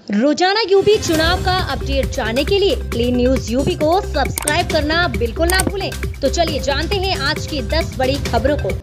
रोजाना यूपी चुनाव का अपडेट जानने के लिए क्लीन न्यूज यूपी को सब्सक्राइब करना बिल्कुल ना भूलें। तो चलिए जानते हैं आज की 10 बड़ी खबरों को।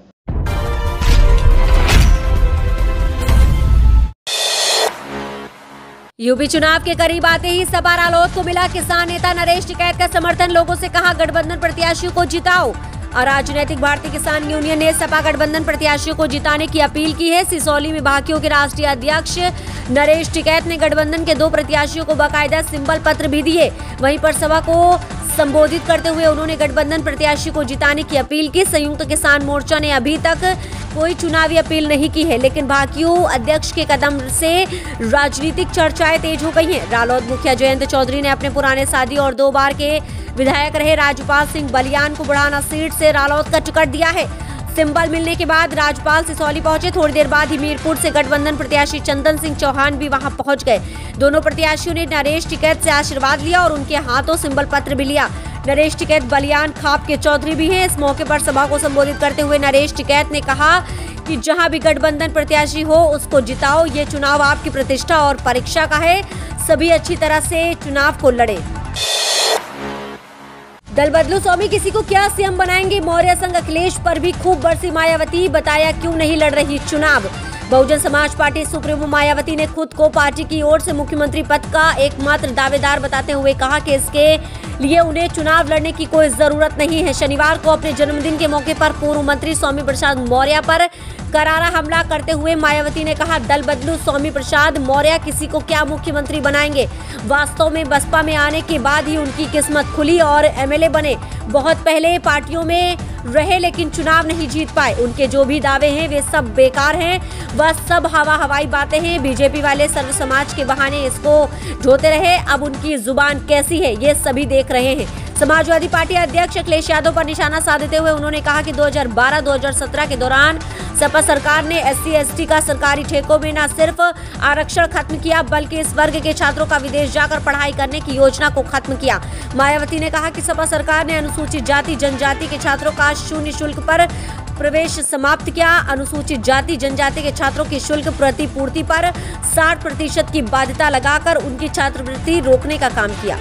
यूपी चुनाव के करीब आते ही सपा रालोद को मिला किसान नेता नरेश टिकैत का समर्थन। लोगों से कहा गठबंधन प्रत्याशियों को जिताओ। और राजनीतिक भारतीय किसान यूनियन ने सपा गठबंधन प्रत्याशियों को जिताने की अपील की है। सिसौली में भाकियों के राष्ट्रीय अध्यक्ष नरेश टिकैत ने गठबंधन के 2 प्रत्याशियों को बाकायदा सिंबल पत्र भी दिए। वहीं पर सभा को संबोधित करते हुए उन्होंने गठबंधन प्रत्याशी को जिताने की अपील की। संयुक्त किसान मोर्चा ने अभी तक कोई चुनावी अपील नहीं की है, लेकिन भाकियों अध्यक्ष के कदम से राजनीतिक चर्चाएं तेज हो गई हैं। रालोद मुखिया जयंत चौधरी ने अपने पुराने साथी और 2 बार के विधायक रहे राजपाल सिंह बलियान को बुढ़ाना सीट से रालोद का टिकट दिया है। सिंबल मिलने के बाद राजपाल सिसौली पहुंचे। थोड़ी देर बाद ही मीरपुर से गठबंधन प्रत्याशी चंदन सिंह चौहान भी वहां पहुंच गए। दोनों प्रत्याशियों ने नरेश टिकैत से आशीर्वाद लिया और उनके हाथों सिंबल पत्र भी लिया। नरेश टिकैत बलियान खाप के चौधरी भी हैं। इस मौके पर सभा को संबोधित करते हुए नरेश टिकैत ने कहा कि जहां भी गठबंधन प्रत्याशी हो उसको जिताओ। ये चुनाव आपकी प्रतिष्ठा और परीक्षा का है। सभी अच्छी तरह से चुनाव को लड़े। दल बदलू स्वामी किसी को क्या सीएम बनाएंगे। मौर्य संघ अखिलेश पर भी खूब बरसी मायावती। बताया क्यों नहीं लड़ रही चुनाव। बहुजन समाज पार्टी सुप्रीमो मायावती ने खुद को पार्टी की ओर से मुख्यमंत्री पद का एकमात्र दावेदार बताते हुए कहा कि इसके लिए उन्हें चुनाव लड़ने की कोई जरूरत नहीं है। शनिवार को अपने जन्मदिन के मौके पर पूर्व मंत्री स्वामी प्रसाद मौर्य पर करारा हमला करते हुए मायावती ने कहा, दल बदलू स्वामी प्रसाद मौर्य किसी को क्या मुख्यमंत्री बनाएंगे। वास्तव में बसपा में आने के बाद ही उनकी किस्मत खुली और एमएलए बने। बहुत पहले पार्टियों में रहे लेकिन चुनाव नहीं जीत पाए। उनके जो भी दावे हैं वे सब बेकार हैं। वह सब हवाई बातें हैं। बीजेपी वाले सर्व समाज के बहाने इसको ढोते रहे। अब उनकी जुबान कैसी है ये सभी देख रहे हैं। समाजवादी पार्टी अध्यक्ष अखिलेश यादव पर निशाना साधते हुए उन्होंने कहा कि 2012-2017 के दौरान सपा सरकार ने SC/ST का सरकारी ठेकों में न सिर्फ आरक्षण खत्म किया बल्कि इस वर्ग के छात्रों का विदेश जाकर पढ़ाई करने की योजना को खत्म किया। मायावती ने कहा कि सपा सरकार ने अनुसूचित जाति जनजाति के छात्रों का शून्य शुल्क पर प्रवेश समाप्त किया। अनुसूचित जाति जनजाति के छात्रों की शुल्क प्रतिपूर्ति पर 60% की बाध्यता लगाकर उनकी छात्रवृत्ति रोकने का काम किया।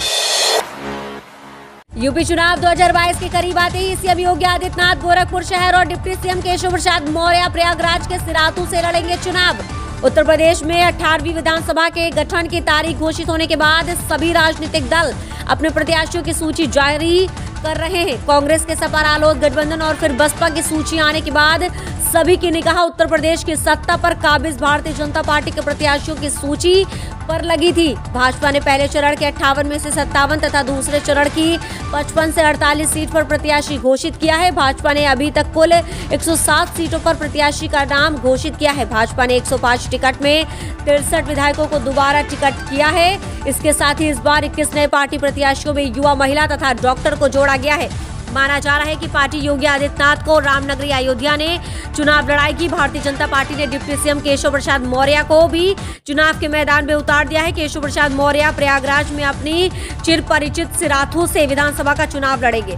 यूपी चुनाव 2022 के करीब आते ही सीएम योगी आदित्यनाथ गोरखपुर शहर और डिप्टी सीएम केशव प्रसाद मौर्य प्रयागराज के सिराथू से लड़ेंगे चुनाव। उत्तर प्रदेश में 18वीं विधानसभा के गठन की तारीख घोषित होने के बाद सभी राजनीतिक दल अपने प्रत्याशियों की सूची जारी कर रहे हैं। कांग्रेस के सपा रालोद गठबंधन और फिर बसपा की सूची आने के बाद सभी की निगाह उत्तर प्रदेश की सत्ता पर काबिज भारतीय जनता पार्टी के प्रत्याशियों की सूची पर लगी थी। भाजपा ने पहले चरण के 58 में से 57 तथा दूसरे चरण की 55 से 48 सीट पर प्रत्याशी घोषित किया है। भाजपा ने अभी तक कुल 107 सीटों पर प्रत्याशी का नाम घोषित किया है। भाजपा ने 105 टिकट में 63 विधायकों को दोबारा टिकट किया है। इसके साथ ही इस बार 21 नए पार्टी प्रत्याशियों में युवा, महिला तथा डॉक्टर को जोड़ा गया है। माना जा रहा है कि पार्टी योगी आदित्यनाथ को रामनगरी अयोध्या ने चुनाव लड़ाएगी। भारतीय जनता पार्टी ने डिप्टी सीएम केशव प्रसाद मौर्य को भी चुनाव के मैदान में उतार दिया है। केशव प्रसाद मौर्य प्रयागराज में अपनी चिर परिचित सिराथू से विधानसभा का चुनाव लड़ेंगे।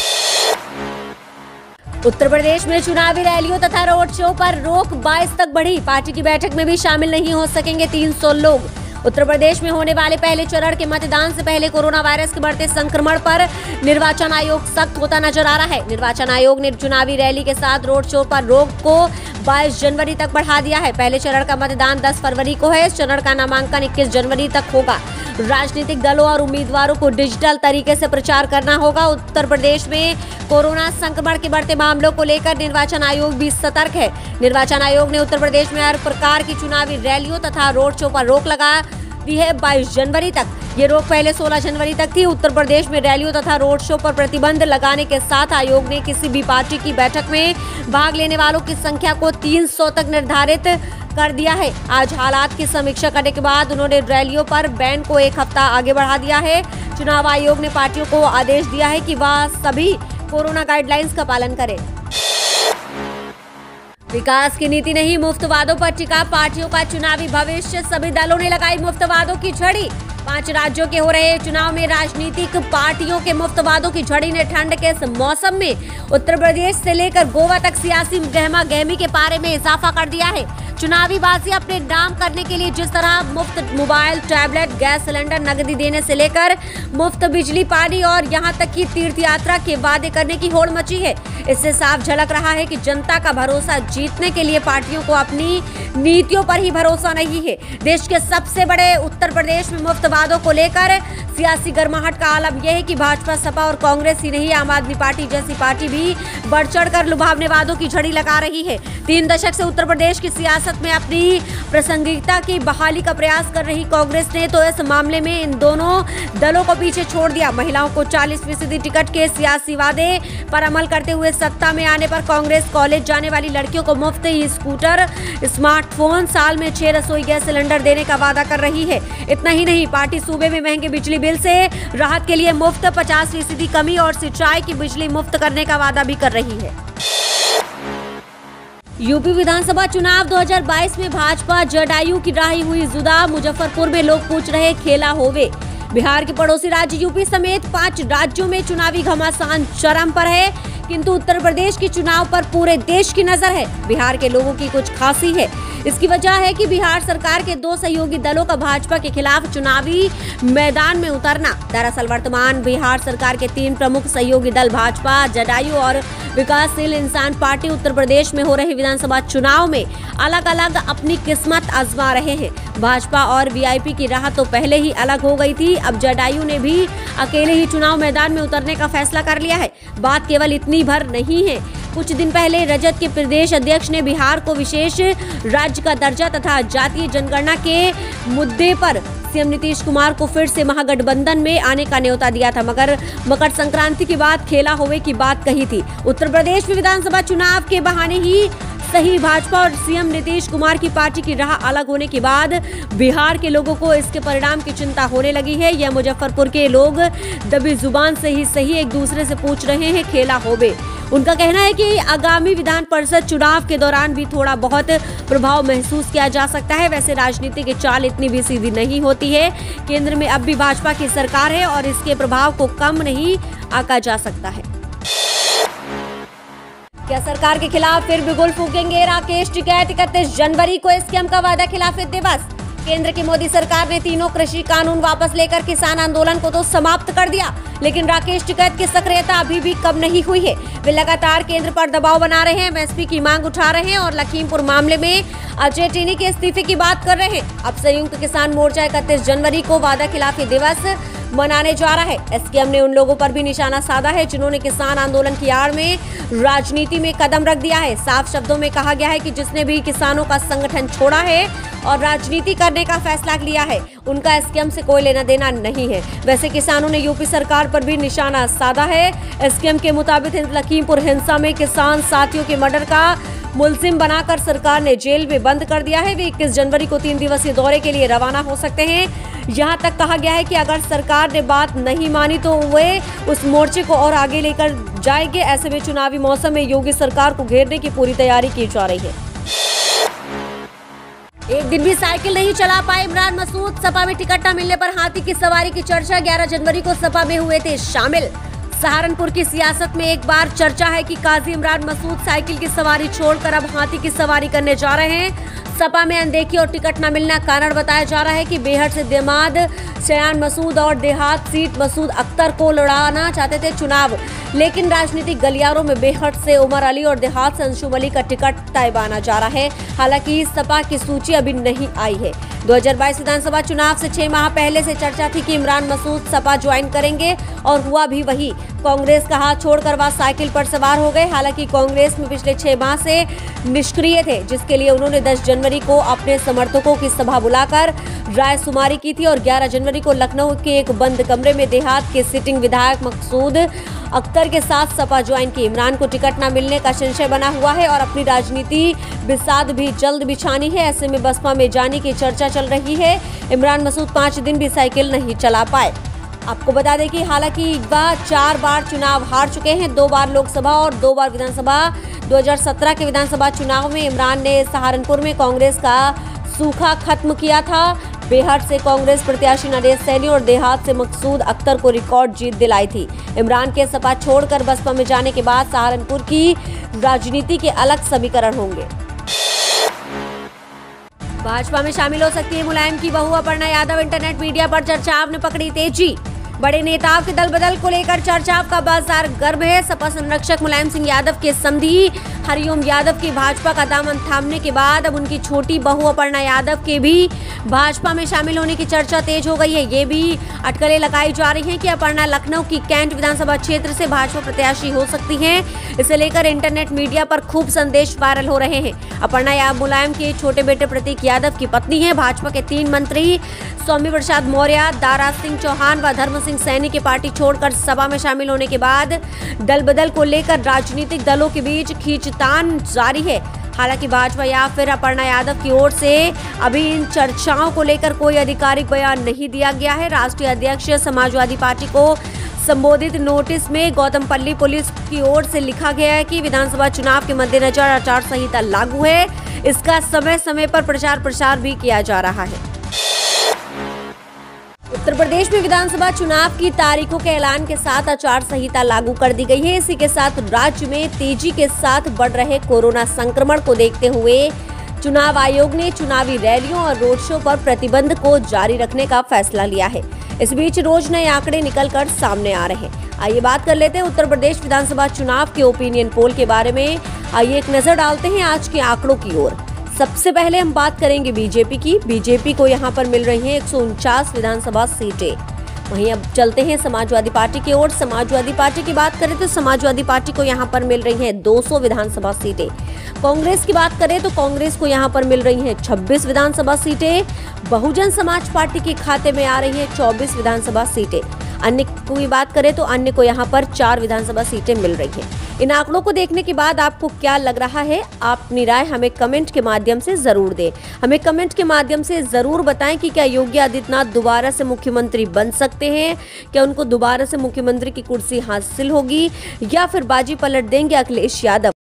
उत्तर प्रदेश में चुनावी रैलियों तथा रोड शो पर रोक 22 तक बढ़ी। पार्टी की बैठक में भी शामिल नहीं हो सकेंगे 300 लोग। उत्तर प्रदेश में होने वाले पहले चरण के मतदान से पहले कोरोना वायरस के बढ़ते संक्रमण पर निर्वाचन आयोग सख्त होता नजर आ रहा है। निर्वाचन आयोग ने चुनावी रैली के साथ रोड शो पर रोक को 22 जनवरी तक बढ़ा दिया है। पहले चरण का मतदान 10 फरवरी को है। इस चरण का नामांकन 21 जनवरी तक होगा। राजनीतिक दलों और उम्मीदवारों को डिजिटल तरीके से प्रचार करना होगा। उत्तर प्रदेश में कोरोना संक्रमण के बढ़ते मामलों को लेकर निर्वाचन आयोग भी सतर्क है। निर्वाचन आयोग ने उत्तर प्रदेश में हर प्रकार की चुनावी रैलियों तथा रोड शो पर रोक लगा दी है 22 जनवरी तक। ये रोक पहले 16 जनवरी तक थी। उत्तर प्रदेश में रैलियों तथा रोड शो पर प्रतिबंध लगाने के साथ आयोग ने किसी भी पार्टी की बैठक में भाग लेने वालों की संख्या को 300 तक निर्धारित कर दिया है। आज हालात की समीक्षा करने के बाद उन्होंने रैलियों पर बैन को 1 हफ्ता आगे बढ़ा दिया है। चुनाव आयोग ने पार्टियों को आदेश दिया है कि वह सभी कोरोना गाइडलाइंस का पालन करें। विकास की नीति नहीं, मुफ्त वादों पर टिका पार्टियों का चुनावी भविष्य। सभी दलों ने लगाई मुफ्त वादों की झड़ी। 5 राज्यों के हो रहे चुनाव में राजनीतिक पार्टियों के मुफ्त वादों की झड़ी ने ठंड के इस मौसम में उत्तर प्रदेश से लेकर गोवा तक सियासी गहमा गहमी के पारे में इजाफा कर दिया है। चुनावी बाजी अपने नाम करने के लिए जिस तरह मुफ्त मोबाइल, टैबलेट, गैस सिलेंडर, नकदी देने से लेकर मुफ्त बिजली, पानी और यहां तक कि तीर्थ यात्रा के वादे करने की होड़ मची है। इससे साफ झलक रहा है कि जनता का भरोसा जीतने के लिए पार्टियों को अपनी नीतियों पर ही भरोसा नहीं है। देश के सबसे बड़े उत्तर प्रदेश में मुफ्त वादों को लेकर सियासी गर्माहट का आलम यह है कि भाजपा, सपा और कांग्रेस ही नहीं, आम आदमी पार्टी जैसी पार्टी भी बढ़ चढ़कर लुभावने वादों की झड़ी लगा रही है। 3 दशक से उत्तर प्रदेश की सियासत में अपनी प्रासंगिकता की बहाली का प्रयास कर रही कांग्रेस ने तो इस मामले में इन दोनों दलों को पीछे छोड़ दिया। महिलाओं को 40% टिकट के सियासी वादे पर अमल करते हुए सत्ता में आने पर कांग्रेस कॉलेज जाने वाली लड़कियों को मुफ्त स्कूटर, स्मार्टफोन, साल में 6 रसोई गैस सिलेंडर देने का वादा कर रही है। इतना ही नहीं, पार्टी सूबे में महंगे बिजली बिल से राहत के लिए मुफ्त 50% कमी और सिंचाई की बिजली मुफ्त करने का वादा भी कर रही है। यूपी विधानसभा चुनाव 2022 में भाजपा जदयू की राही हुई जुदा। मुजफ्फरपुर में लोग पूछ रहे खेला होवे। बिहार के पड़ोसी राज्य यूपी समेत 5 राज्यों में चुनावी घमासान चरम पर है, किंतु उत्तर प्रदेश के चुनाव पर पूरे देश की नजर है। बिहार के लोगों की कुछ खासी है। इसकी वजह है कि बिहार सरकार के 2 सहयोगी दलों का भाजपा के खिलाफ चुनावी मैदान में उतरना। दरअसल वर्तमान बिहार सरकार के 3 प्रमुख सहयोगी दल भाजपा, जदयू और विकासशील इंसान पार्टी उत्तर प्रदेश में हो रहे विधानसभा चुनाव में अलग अलग अपनी किस्मत आजमा रहे हैं। भाजपा और वीआईपी की राह तो पहले ही अलग हो गई थी, अब जदयू ने भी अकेले ही चुनाव मैदान में उतरने का फैसला कर लिया है। बात केवल इतनी भर नहीं है। कुछ दिन पहले रजत के प्रदेश अध्यक्ष ने बिहार को विशेष राज्य का दर्जा तथा जातीय जनगणना के मुद्दे पर सीएम नीतीश कुमार को फिर से महागठबंधन में आने का न्योता दिया था, मगर मकर संक्रांति के बाद खेला होवे की बात कही थी। उत्तर प्रदेश में विधानसभा चुनाव के बहाने ही सही भाजपा और सीएम नीतीश कुमार की पार्टी की राह अलग होने के बाद बिहार के लोगों को इसके परिणाम की चिंता होने लगी है। यह मुजफ्फरपुर के लोग दबी जुबान से ही सही एक दूसरे से पूछ रहे हैं खेला होवे। उनका कहना है कि आगामी विधान परिषद चुनाव के दौरान भी थोड़ा बहुत प्रभाव महसूस किया जा सकता है। वैसे राजनीति की चाल इतनी भी सीधी नहीं होती है। केंद्र में अब भी भाजपा की सरकार है और इसके प्रभाव को कम नहीं आंका जा सकता है। क्या सरकार के खिलाफ फिर बिगुल फूकेंगे राकेश टिकैत? 31 जनवरी को स्कैम का वादा खिलाफ दिवस। केंद्र की मोदी सरकार ने तीनों कृषि कानून वापस लेकर किसान आंदोलन को तो समाप्त कर दिया, लेकिन राकेश टिकैत की सक्रियता अभी भी कम नहीं हुई है। वे लगातार केंद्र पर दबाव बना रहे हैं, एमएसपी की मांग उठा रहे हैं और लखीमपुर मामले में अजय टिनी के इस्तीफे की बात कर रहे हैं। अब संयुक्त किसान मोर्चा 31 जनवरी को वादा खिलाफी दिवस मनाने जा रहा है। एसकेएम ने उन लोगों पर भी निशाना साधा है जिन्होंने किसान आंदोलन की आड़ में राजनीति में कदम रख दिया है। साफ शब्दों में कहा गया है कि जिसने भी किसानों का संगठन छोड़ा है और राजनीति करने का फैसला लिया है, उनका एसकेएम से कोई लेना देना नहीं है। वैसे किसानों ने यूपी सरकार पर भी निशाना साधा है। एसकेएम के मुताबिक लखीमपुर हिंसा में किसान साथियों के मर्डर का मुलजिम बनाकर सरकार ने जेल में बंद कर दिया है। वे 21 जनवरी को 3 दिवसीय दौरे के लिए रवाना हो सकते हैं। यहां तक कहा गया है कि अगर सरकार ने बात नहीं मानी तो वे उस मोर्चे को और आगे लेकर जाएंगे। ऐसे में चुनावी मौसम में योगी सरकार को घेरने की पूरी तैयारी की जा रही है। एक दिन भी साइकिल नहीं चला पाए इमरान मसूद। सपा में टिकट न मिलने पर हाथी की सवारी की चर्चा। 11 जनवरी को सपा में हुए थे शामिल। सहारनपुर की सियासत में एक बार चर्चा है कि काजी इमरान मसूद साइकिल की सवारी छोड़कर अब हाथी की सवारी करने जा रहे हैं। सपा में अनदेखी और टिकट न मिलना कारण बताया जा रहा है कि बेहद से दामाद शयान मसूद और देहात सीट मसूद अख्तर को लड़ाना चाहते थे चुनाव, लेकिन राजनीतिक गलियारों में बेहद से उमर अली और देहात से अंशुम अली का टिकट तय माना जा रहा है। हालांकि सपा की सूची अभी नहीं आई है। 2022 विधानसभा चुनाव से 6 माह पहले से चर्चा थी कि इमरान मसूद सपा ज्वाइन करेंगे और हुआ भी वही। कांग्रेस का हाथ छोड़कर वह साइकिल पर सवार हो गए। हालांकि कांग्रेस में पिछले 6 माह से निष्क्रिय थे, जिसके लिए उन्होंने 10 जनवरी को अपने समर्थकों की सभा बुलाकर रायशुमारी की थी और 11 जनवरी को लखनऊ के एक बंद कमरे में देहात के सिटिंग विधायक मकसूद अख्तर के साथ सपा ज्वाइन की। इमरान को टिकट न मिलने का संशय बना हुआ है और अपनी राजनीति बिसात भी जल्द बिछानी है। ऐसे में बसपा में जाने की चर्चा चल रही है। इमरान मसूद 5 दिन भी साइकिल नहीं चला पाए। आपको बता दें कि हालांकि वह 4 बार चुनाव हार चुके हैं, 2 बार लोकसभा और 2 बार विधानसभा। 2017 के विधानसभा चुनाव में इमरान ने सहारनपुर में कांग्रेस का सूखा खत्म किया था। बेहद से कांग्रेस प्रत्याशी नरेश सैनी और देहात से मकसूद अख्तर को रिकॉर्ड जीत दिलाई थी। इमरान के सपा छोड़कर बसपा में जाने के बाद सहारनपुर की राजनीति के अलग समीकरण होंगे। भाजपा में शामिल हो सकती है मुलायम की बहू अपर्णा यादव। इंटरनेट मीडिया पर चर्चाओं ने पकड़ी तेजी। बड़े नेताओं के दल बदल को लेकर चर्चाओं का बाजार गर्म है। सपा संरक्षक मुलायम सिंह यादव के समधी हरिओम यादव की भाजपा का दामन थामने के बाद अब उनकी छोटी बहू अपर्णा यादव के भी भाजपा में शामिल होने की चर्चा तेज हो गई है। ये भी अटकलें लगाई जा रही हैं कि अपर्णा लखनऊ की कैंट विधानसभा क्षेत्र से भाजपा प्रत्याशी हो सकती हैं। इसे लेकर इंटरनेट मीडिया पर खूब संदेश वायरल हो रहे हैं। अपर्णा यादव मुलायम के छोटे बेटे प्रतीक यादव की पत्नी है। भाजपा के 3 मंत्री सौम्य प्रसाद मौर्य, दारा सिंह चौहान व धर्म सिंह सैनी की पार्टी छोड़कर सपा में शामिल होने के बाद दल बदल को लेकर राजनीतिक दलों के बीच खींचतान जारी है। हालांकि भाजपा या फिर अपर्णा यादव की ओर से अभी इन चर्चाओं को लेकर कोई आधिकारिक बयान नहीं दिया गया है। राष्ट्रीय अध्यक्ष समाजवादी पार्टी को संबोधित नोटिस में गौतमपल्ली पुलिस की ओर से लिखा गया है कि विधानसभा चुनाव के मद्देनजर आचार संहिता लागू है। इसका समय समय पर प्रचार प्रसार भी किया जा रहा है। उत्तर प्रदेश में विधानसभा चुनाव की तारीखों के ऐलान के साथ आचार संहिता लागू कर दी गई है। इसी के साथ राज्य में तेजी के साथ बढ़ रहे कोरोना संक्रमण को देखते हुए चुनाव आयोग ने चुनावी रैलियों और रोड शो पर प्रतिबंध को जारी रखने का फैसला लिया है। इस बीच रोज नए आंकड़े निकलकर सामने आ रहे हैं। आइए बात कर लेते हैं उत्तर प्रदेश विधानसभा चुनाव के ओपिनियन पोल के बारे में। आइए एक नजर डालते हैं आज के आंकड़ों की ओर। सबसे पहले हम बात करेंगे बीजेपी की। बीजेपी को यहां पर मिल रही हैं 149 विधानसभा सीटें। वहीं अब चलते हैं समाजवादी पार्टी की ओर। समाजवादी पार्टी की बात करें तो समाजवादी पार्टी को यहां पर मिल रही हैं 200 विधानसभा सीटें। कांग्रेस की बात करें तो कांग्रेस को यहां पर मिल रही हैं 26 विधानसभा सीटें। बहुजन समाज पार्टी के खाते में आ रही हैं 24 विधानसभा सीटें। अन्य की बात करें तो अन्य को यहां पर 4 विधानसभा सीटें मिल रही हैं। इन आंकड़ों को देखने के बाद आपको क्या लग रहा है? आप अपनी राय हमें कमेंट के माध्यम से जरूर दें। हमें कमेंट के माध्यम से जरूर बताएं कि क्या योगी आदित्यनाथ दोबारा से मुख्यमंत्री बन सकते हैं, क्या उनको दोबारा से मुख्यमंत्री की कुर्सी हासिल होगी या फिर बाजी पलट देंगे अखिलेश यादव।